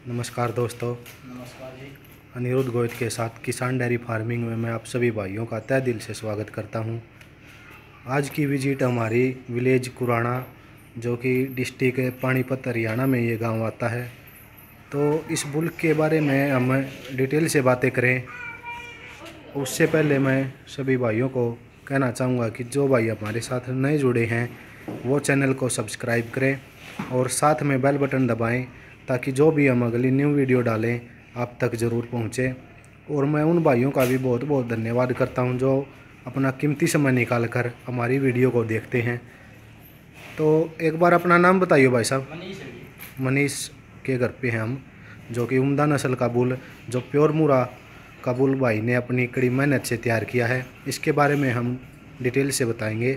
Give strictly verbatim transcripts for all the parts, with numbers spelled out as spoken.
नमस्कार दोस्तों। नमस्कार जी। अनिरुद्ध गोयत के साथ किसान डेयरी फार्मिंग में मैं आप सभी भाइयों का तहे दिल से स्वागत करता हूं। आज की विजिट हमारी विलेज कुराना, जो कि डिस्ट्रिक्ट पानीपत हरियाणा में ये गांव आता है। तो इस बुल्क के बारे में हम डिटेल से बातें करें, उससे पहले मैं सभी भाइयों को कहना चाहूँगा कि जो भाई हमारे साथ नए जुड़े हैं वो चैनल को सब्सक्राइब करें और साथ में बेल बटन दबाएं, ताकि जो भी हम अगली न्यू वीडियो डालें आप तक ज़रूर पहुँचे। और मैं उन भाइयों का भी बहुत बहुत धन्यवाद करता हूं जो अपना कीमती समय निकाल कर हमारी वीडियो को देखते हैं। तो एक बार अपना नाम बताइए भाई साहब। मनीष है। मनीष के घर पे हैं हम, जो कि उम्दा नस्ल का बुल, जो प्योर मुरा का बुल भाई ने अपनी कड़ी मेहनत से तैयार किया है, इसके बारे में हम डिटेल से बताएंगे।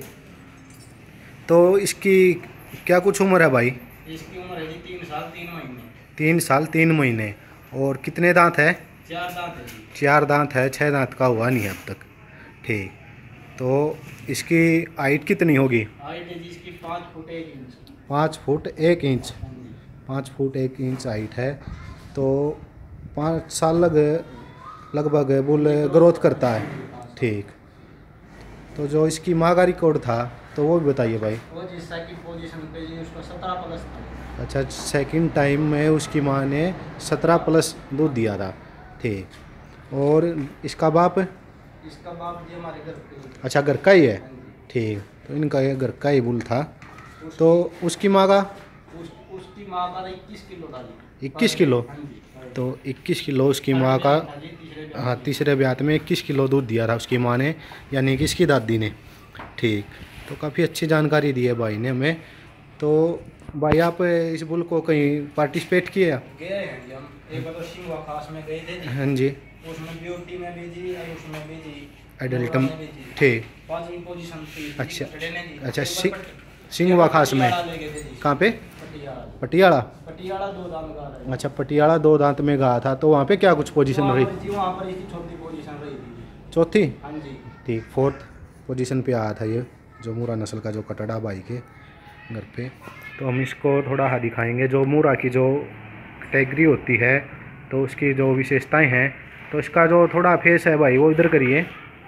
तो इसकी क्या कुछ उम्र है भाई? इसकी उम्र है जी तीन साल तीन महीने। तीन साल तीन महीने। और कितने दांत है? चार दांत है जी। चार दांत है, छः दांत का हुआ नहीं है अब तक। ठीक। तो इसकी हाइट कितनी होगी? हाइट है जी इसकी पाँच फुट एक इंच। पाँच फुट एक इंच। हाँ जी। पाँच फुट एक इंच हाइट है। तो पाँच साल लग लगभग बुल ग्रोथ करता है। ठीक। तो जो इसकी माँ का रिकॉर्ड था तो वो भी बताइए भाई। वो जी सेकंड पोजीशन पे जी उसका सत्रह प्लस था। अच्छा, सेकंड टाइम में उसकी माँ ने सत्रह प्लस दूध दिया था। ठीक। और इसका बाप? इसका बाप जी हमारे घर पे। अच्छा, घर का ही है। हाँ जी। ठीक। तो इनका ये घर का ही बुल था। तो उसकी माँ का? उस, उसकी माँ का इक्कीस किलो था जी। इक्कीस किलो। हाँ जी। तो इक्कीस किलो उसकी माँ का। हाँ, तीसरे ब्यात में इक्कीस किलो दूध दिया था उसकी माँ ने, यानी कि इसकी दादी ने। ठीक। तो काफ़ी अच्छी जानकारी दी है भाई ने हमें। तो भाई आप इस बुल को कहीं पार्टिसिपेट किए? गए हैं जी हम, एक बार तो सिंगवा खास में गए थे जी। हाँ जी। उसमें ब्यूटी में भी जी और उसमें भी जी एडल्टम। में भी जी। ठीक। पांचवी पोजीशन पे। अच्छा जी। अच्छा। सिंह सिंगवा खास में कहाँ पे? पटियाला। पटियाला। पटियाला दो दांत गा रहा है। अच्छा, पटियाला दो दांत में गया था। तो वहाँ पे क्या कुछ पोजीशन रही? जी वहाँ पर इसकी चौथी पोजीशन रही थी। चौथी। हाँ जी। ठीक। फोर्थ पोजीशन पे आया था ये, जो मूरा नस्ल का जो कटड़ा भाई के घर पे। तो हम इसको थोड़ा हाँ दिखाएंगे। जो मूरा की जो कैटेगरी होती है तो उसकी जो विशेषताएं हैं, तो इसका जो थोड़ा फेस है भाई वो इधर करिए।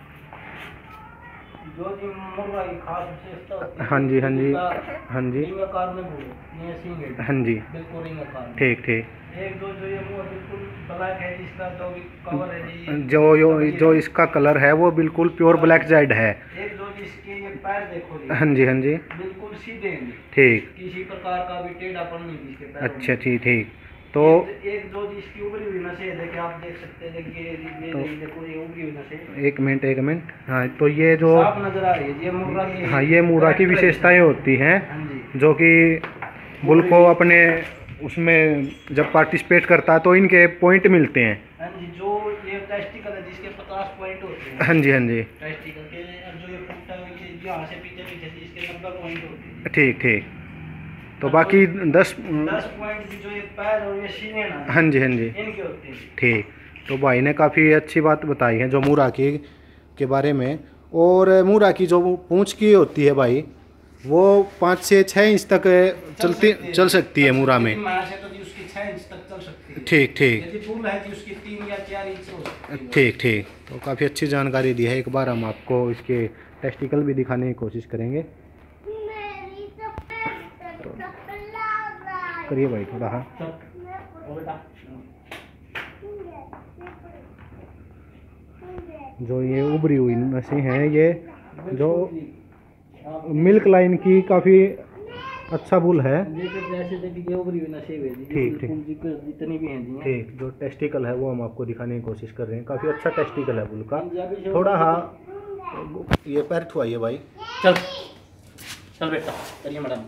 जो जी मुर्गा की खास विशेषता होती है। हाँ जी हाँ जी हाँ जी रिंग आकार में भूरे ये सिंग है। हाँ जी। बिल्कुल रिंग आकार में। ठीक ठीक। एक दो जो ये मुंह बिल्कुल ब्लैक है जिसका तो भी कवर है जी। जो यो जो इसका कलर है वो बिल्कुल प्योर ब्लैक जेड है। एक दो जिसके ये पैर देखो जी। हाँ जी हाँ जी। बिल्कुल सीधे हैं। ठीक। किसी प्रकार का भी टेढ़ापन नहीं इसके पैरों में। अच्छा ठीक ठीक। तो एक दो जिसकी उभरी हुई नसें देखिए, आप देख सकते हैं। देखिए ये तो देखो ये उभरी हुई नसें। एक मिनट एक मिनट। हाँ, तो ये जो साफ नजर आ रही है ये मुर्गा की। हाँ, ये मूरा की विशेषताएं होती हैं, हाँ जी। जो कि बुल को अपने उसमें जब पार्टिसिपेट करता है तो इनके पॉइंट मिलते हैं। हाँ जी। जो ये टेस्टिकल है जिसके पचास पॉइंट होते हैं। हाँ जी हाँ जी। टेस्टिकल के और जो ये फुट है यहाँ से पीछे पीछे से इसके नब्बे पॉइंट होते हैं। ठीक ठीक। तो बाकी दस दस पॉइंट जो ये पैर और ये सीने ना। हाँ जी हाँ जी। इनके होते हैं। ठीक। तो भाई ने काफ़ी अच्छी बात बताई है जो मूरा की के बारे में। और मूरा की जो पूंछ की होती है भाई, वो पाँच से छः इंच तक चलती चल सकती है मूरा में। ठीक ठीक। ठीक ठीक। तो काफ़ी अच्छी जानकारी दी है। एक बार हम आपको इसके टेस्टिकल भी दिखाने की कोशिश करेंगे। तो करिए भाई थोड़ा। हाँ, जो ये उभरी हुई नसें हैं, ये जो मिल्क लाइन की काफ़ी अच्छा बुल है। ठीक ठीक। जितनी भी हैं। ठीक। जो टेस्टिकल है वो हम आपको दिखाने की कोशिश कर रहे हैं। काफ़ी अच्छा टेस्टिकल है बुल का। थोड़ा हाँ ये पैर छुआइए भाई। चल चल बेटा करिए मैडम।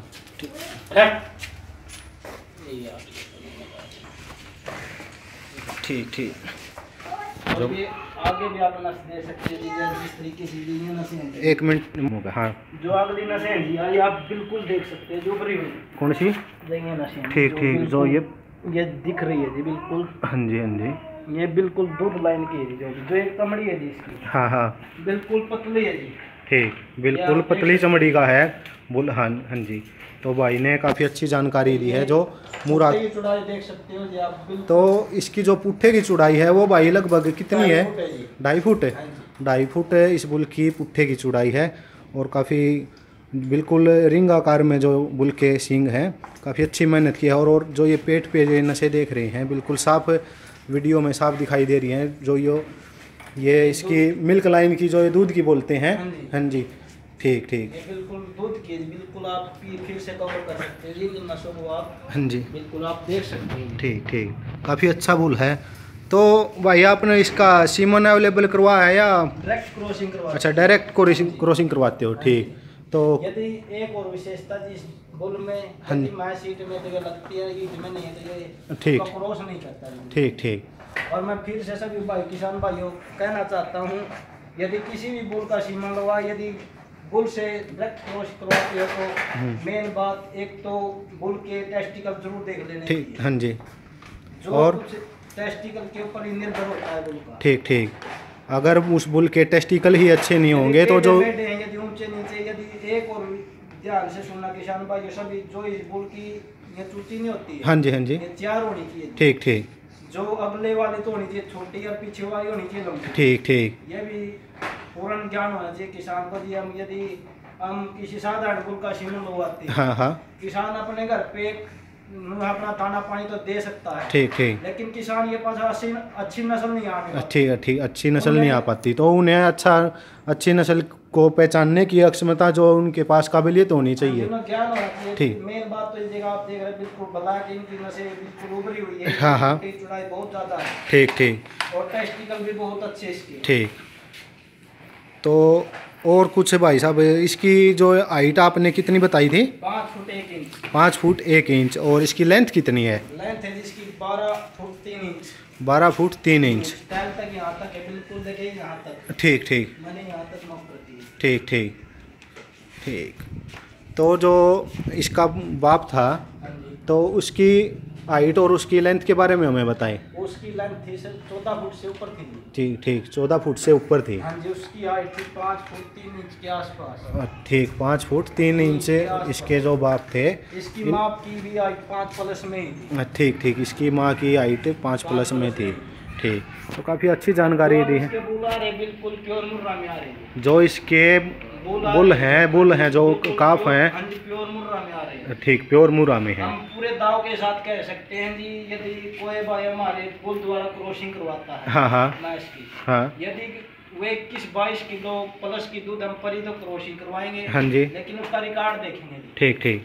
ठीक ठीक। और ये आगे भी आप नस दे सकते हैं जी, जिस तरीके से ये नसें हैं। एक मिनट। हाँ, जो अगली नसें हैं जी ये आप बिल्कुल देख सकते हैं। जो भरी हुई कौन सी? ये नसें। ठीक ठीक। जो ये ये दिख रही है जी बिल्कुल। हाँ जी हाँ जी। ये बिल्कुल दूध लाइन की है जी। जो जो एक चमड़ी है जी इसकी। हाँ हाँ। बिल्कुल पतली है जी। ठीक। बिल्कुल पतली चमड़ी का है बुल। हाँ हाँ जी। तो भाई ने काफ़ी अच्छी जानकारी दी है जो मुरा। पुट्ठे की चौड़ाई देख सकते हो जी आप बिल्कुल। तो इसकी जो पुट्ठे की चौड़ाई है वो भाई लगभग कितनी है? ढाई फुट है जी। ढाई फुट है। हाँ जी। ढाई फुट इस बुल की पुट्ठे की चौड़ाई है और काफ़ी बिल्कुल रिंग आकार में जो बुल के सींग हैं, काफ़ी अच्छी मेहनत की है। और, और जो ये पेट पे ये नसें देख रहे हैं बिल्कुल साफ वीडियो में साफ दिखाई दे रही हैं। जो यो ये इसकी मिल्क लाइन की जो ये दूध की बोलते हैं। हाँ जी। हाँ जी, ठीक ठीक। ये बिल्कुल दूध की बिल्कुल आप पी फिर से कवर कर सकते हैं जी इन नसों को आप। हाँ जी, बिल्कुल आप देख सकते हैं। ठीक ठीक, काफ़ी अच्छा बुल है। तो भाई आपने इसका सीमन अवेलेबल करवाया है या? डायरेक्ट क्रॉसिंग करवा। अच्छा, डायरेक्ट क्रॉसिंग क्रॉसिंग करवाते हो, ठीक। तो यदि एक और विशेषता जी इस बुल में, यदि मैं सीट में तो ये लगती है, ईट में नहीं है तो ये ठीक। क्रॉस नहीं करता जी। ठीक ठीक। और मैं फिर से सभी भाई किसान भाइयों कहना चाहता हूँ, यदि किसी भी बुल का सीमन लगा, यदि बुल से डायरेक्ट क्रॉस करवाते हो तो मेन बात एक तो बुल के टेस्टिकल जरूर देख लेने ठीक। चाहिए। हाँ जी। जो और कुछ टेस्टिकल के ऊपर ही निर्भर होता है बुल का। ठीक ठीक। अगर उस बुल के टेस्टिकल ही अच्छे नहीं होंगे तो जो यदि यदि ऊंचे नीचे, यदि एक और ध्यान से सुनना किसान भाई सभी, जो इस बुल की ये चूची नहीं होती है। हाँ जी, हाँ जी, ये चार होनी चाहिए। ठीक ठीक। जो अगले वाली तो होनी चाहिए छोटी और पीछे वाली होनी चाहिए लंबी। ठीक ठीक। ये भी पूर्ण ज्ञान होना चाहिए किसान को जी। हम यदि हम किसी साधारण बुल का सीमन लगवाते हैं, हाँ हाँ, किसान अपने घर पे अपना दाना पानी तो दे सकता है, ठीक ठीक। लेकिन किसान ये पास अच्छी अच्छी नस्ल नहीं आने पाती। ठीक है, ठीक, अच्छी नस्ल नहीं आ पाती तो उन्हें अच्छा अच्छी नस्ल को पहचानने की अक्षमता जो उनके पास काबिलियत होनी चाहिए। उन्हें ज्ञान होना चाहिए। ठीक। मेन बात तो इस जगह आप देख रहे हैं बिल्कुल भला कि इनकी नसें बिल्कुल उभरी हुई है। हाँ, हाँ। इनकी चौड़ाई बहुत ज्यादा है ठीक ठीक। और टेस्टिकल भी बहुत अच्छे इसके। ठीक। तो और कुछ भाई साहब, इसकी जो हाइट आपने कितनी बताई थी? पाँच फुट एक इंच। पाँच फुट एक इंच। और इसकी लेंथ कितनी है? लेंथ है इसकी बारह फुट तीन इंच। बारह फुट तीन इंच। स्टाइल तक यहाँ तक है, बिल्कुल देखिए यहाँ तक। ठीक ठीक। मैंने यहाँ तक माफ कर दी। ठीक ठीक। ठीक। तो जो इसका बाप था हाँ जी। तो उसकी हाइट और उसकी लेंथ के बारे में हमें बताएं। उसकी लेंथ थी सर चौदह फुट से ऊपर थी। ठीक ठीक, चौदह फुट से ऊपर थी। हाँ जी। उसकी हाइट थी पाँच फुट तीन इंच के आसपास। ठीक, पाँच फुट तीन इंच से इसके जो बाप थे। इसकी माप की भी हाइट पाँच प्लस में ही थी। ठीक ठीक, इसकी माँ की हाइट पाँच प्लस में थी। ठीक, तो काफ़ी अच्छी जानकारी दी है। इसके बुल आ रहे बिल्कुल प्योर मुर्रा में आ रहे हैं। जो इसके बुल हैं बुल हैं जो काफ हैं, हाँ जी, प्योर मुर्रा में आ रहे हैं। ठीक, प्योर मुर्रा में है। हम पूरे दाव के साथ कह सकते हैं जी, यदि कोई भाई हमारे बुल द्वारा क्रॉसिंग करवाता है हाँ हाँ मैच की, हाँ, यदि वे इक्कीस बाईस किलो प्लस की दूध हम पर ही तो क्रॉसिंग करवाएंगे। हाँ जी, लेकिन उसका रिकॉर्ड देखेंगे जी। ठीक ठीक।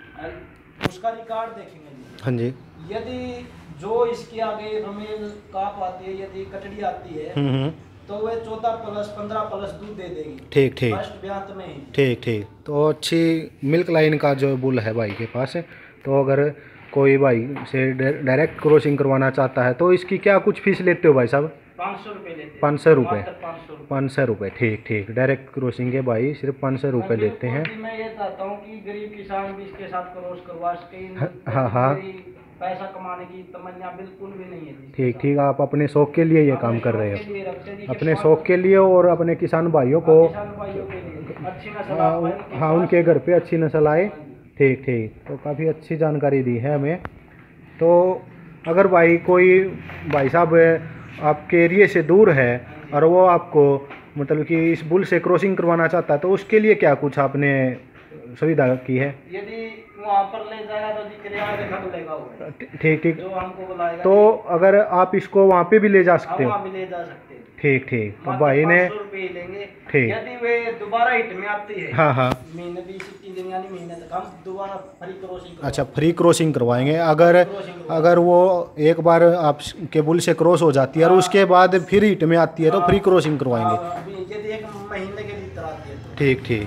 उसका रिकॉर्ड देखेंगे जी। हाँ जी। यदि जो इसके आगे रमेल काप आती है, यदि कटड़ी आती है, हम्म हम्म, तो वे चौदह प्लस पंद्रह प्लस दूध दे देगी। ठीक ठीक। फर्स्ट ब्यात में ही। ठीक ठीक। तो अच्छी मिल्क लाइन का जो बुल है भाई के पास है, तो अगर कोई भाई से डायरेक्ट क्रॉसिंग करवाना चाहता है तो इसकी क्या कुछ फीस लेते हो भाई साहब? पाँच सौ रुपये लेते हैं। पाँच सौ रुपये। पाँच सौ रुपये। पाँच सौ रुपये, ठीक ठीक। डायरेक्ट क्रॉसिंग के भाई सिर्फ पाँच सौ रुपये लेते हैं। मैं ये चाहता हूँ कि गरीब किसान भी इसके साथ क्रॉस करवा सके। हाँ हाँ, पैसा कमाने की तमन्ना बिल्कुल भी नहीं है। ठीक ठीक। आप अपने शौक के लिए ये काम कर रहे के लिए रखते हैं जी हो, कि अपने पाँच- शौक के लिए और अपने किसान भाइयों को। किसान भाइयों के लिए अच्छी नस्ल हाँ, आ पाए उन- हाँ, उनके घर पे अच्छी नस्ल आए। ठीक ठीक। तो काफ़ी अच्छी जानकारी दी है हमें। तो अगर भाई कोई भाई साहब आपके एरिए से दूर है और वो आपको मतलब कि इस बुल से क्रॉसिंग करवाना चाहता है तो उसके लिए क्या कुछ आपने सुविधा की है? यदि वहाँ पर ले जाएगा तो जी किराया देखा मिलेगा वो, ठीक ठीक। जो हमको बुलाएगा। तो अगर आप इसको वहाँ पे भी ले जा हम सकते हो? वहाँ भी ले जा सकते हैं। ठीक ठीक। तो मात्र भाई ने पाँच सौ रुपये ही लेंगे। ठीक। यदि वे दोबारा हिट में आती है, हाँ हाँ, महीने बीस इक्कीस दिन यानी महीने तक हम दोबारा फ्री क्रॉसिंग। अच्छा, फ्री क्रॉसिंग करवाएंगे। अगर अगर वो एक बार आपके बुल से क्रॉस हो जाती है और उसके बाद फिर हिट में आती है तो फ्री क्रॉसिंग करवाएंगे। यदि एक महीने के भीतर आती है तो। ठीक ठीक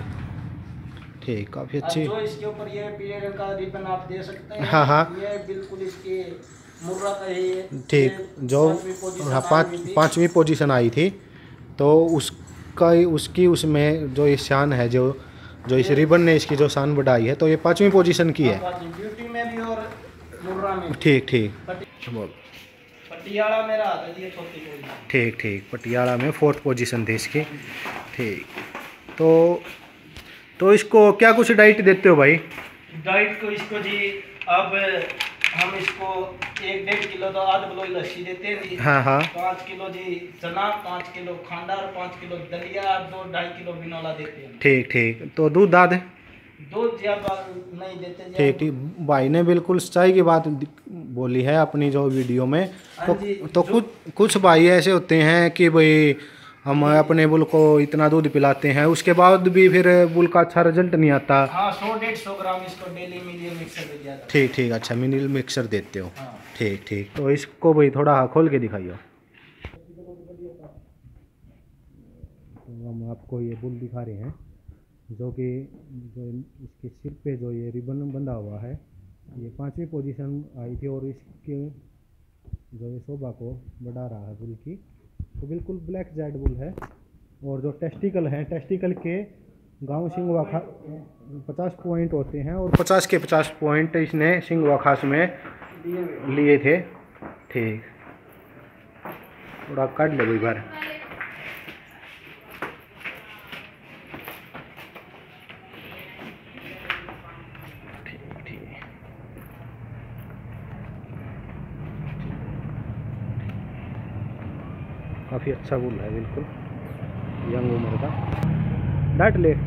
ठीक, काफ़ी अच्छी। जो इसके ऊपर ये पीले रंग का रिबन आप दे सकते हैं। हाँ हाँ, ये बिल्कुल इसके मुर्रा का ही है। ठीक। जो हाँ पाँच पाँचवीं पोजीशन आई थी तो उसका उसकी उसमें जो ये शान है, जो जो इस रिबन ने इसकी जो शान बढ़ाई है, तो ये पाँचवीं पोजीशन की है। ब्यूटी में भी और मुर्रा में। ठीक ठीक। पटियाला में रहा था ये छोटी पोजीशन। ठीक ठीक। पटियाला में फोर्थ पोजीशन थी इसकी। ठीक। तो तो इसको क्या कुछ डाइट देते हो भाई? डाइट को इसको जी अब हम इसको एक डेढ़ किलो तो आध किलो लस्सी देते हैं जी। हाँ हाँ। पाँच किलो जी चना, पाँच किलो खांडा और पाँच किलो दलिया, दो ढाई किलो बिनौला देते हैं। ठीक ठीक। तो दूध दाद दूध ज्यादा नहीं देते जी। ठीक ठीक। भाई ने बिल्कुल सच्चाई की बात बोली है अपनी जो वीडियो में। तो, तो कुछ कुछ भाई ऐसे होते हैं कि भाई हम अपने बुल को इतना दूध पिलाते हैं, उसके बाद भी फिर बुल का अच्छा रिजल्ट नहीं आता। हाँ, सौ डेढ़ सौ ग्राम इसको डेली मिलियल मिक्सर दे दिया। ठीक ठीक। अच्छा, मिनिल मिक्सर देते हो। हाँ। ठीक ठीक। तो इसको भाई थोड़ा खोल के दिखाइए। तो हम आपको ये बुल दिखा रहे हैं जो कि जो इसके सिर पे जो ये रिबन बंधा हुआ है, ये पांचवी पोजीशन आई थी और इसके जो ये शोभा को बढ़ा रहा है बुल की। तो बिल्कुल ब्लैक जेड बुल है। और जो टेस्टिकल हैं, टेस्टिकल के गांव सिंह वाखा पचास पॉइंट होते हैं और पचास के पचास पॉइंट इसने सिंह वाखास में लिए थे। ठीक। थोड़ा काट ले भाई बार। काफ़ी अच्छा बुल है, बिल्कुल यंग उम्र का। डाट ले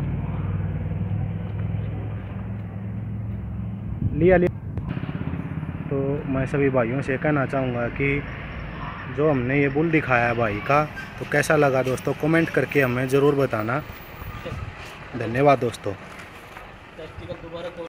लिया लिया। तो मैं सभी भाइयों से कहना चाहूँगा कि जो हमने ये बुल दिखाया है भाई का, तो कैसा लगा दोस्तों कमेंट करके हमें ज़रूर बताना। धन्यवाद दोस्तों।